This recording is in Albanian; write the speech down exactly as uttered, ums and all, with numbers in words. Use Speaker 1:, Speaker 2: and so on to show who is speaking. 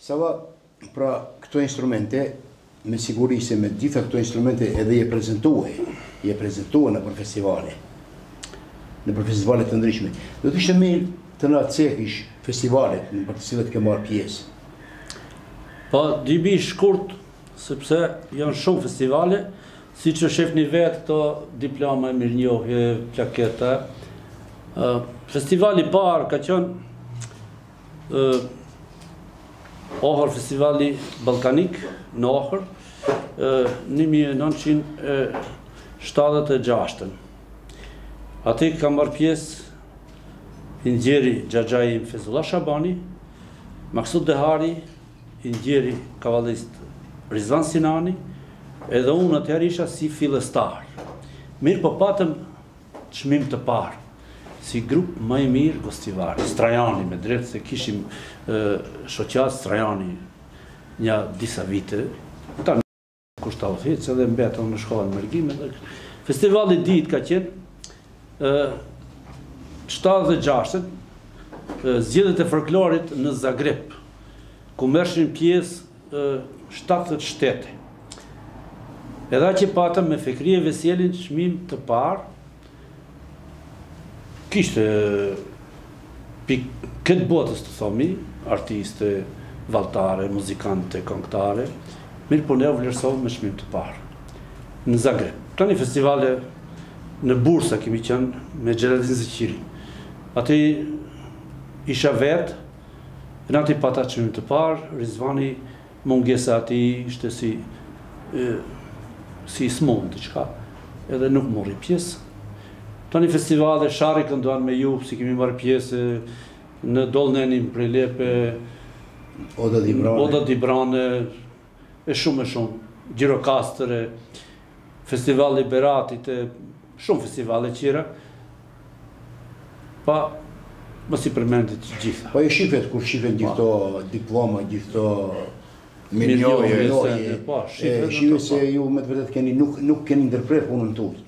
Speaker 1: Sava, pra këto instrumente, me siguri se me gjitha këto instrumente edhe je prezentue, je prezentue në për festivale, në për festivale të ndryshme. Do të ishte mirë të na cekish festivalet në për të cilët ke marrë pjesë.
Speaker 2: Po, dibi shkurt, sepse janë shumë festivale, si që shefni vetë këto diploma e mirënjohje, plaketa. Festivali parë ka qenë Ohër Festivali Ballkanik në Ohër, një mijë e nëntëqind e shtatëdhjetë e gjashtë. Ati ka marrë pjesë Indjeri Xhaxhai Fezullah Shabani, Maksud Dehari, Indjeri Kavallist Rizvan Sinani, edhe unë atëherë isha si fillestar. Mirë po patëm çmim të parë, si grup më i mirë gostivari, Strajani, me drejtë se kishim shoqat Strajani një disa vite, ta në kushtau hiç edhe mbetëm në shkollën Mërgime. Festivali ditë ka qenë shtatëdhjetë e gjashtë, zgjedhjet e folklorit në Zagreb, ku merrshin pjesë shtatëdhjetë shtete. Edhe që patëm me Fekrie Veselin çmim të parë, kishte pik këtë botës të thomi, artiste, valltare, muzikante, këngëtare, mirë po ne u vlerësovëm me çmim të parë në Zagreb. Tani festivale në Bursa kemi qenë me Xheladin Zeqiri. Ati isha vetë, në ati pata çmim të parë, Rizvani mungesa ati ishte si si smon të qka, edhe nuk mori pjesë. Tani festivale, Shari kënduan me ju, si kemi marrë pjesë në Dolnenin, Prelepe,
Speaker 1: Oda Dibrane,
Speaker 2: Oda Dibrane, e shumë e shumë, Gjirokastëre, festivali Beratit, shumë festivale qira, pa mos i përmendit gjitha.
Speaker 1: Po e shifet kur shifet gjitho diploma, gjitho mirënjohje, shifet se ju me të vërtet keni nuk keni ndërprer punën tuaj.